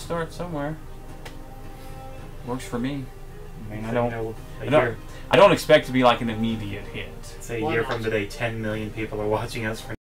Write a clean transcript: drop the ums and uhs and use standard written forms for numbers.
start somewhere. Works for me. I mean, I don't expect to be like an immediate hit. Say a year from today, 10 million people are watching us for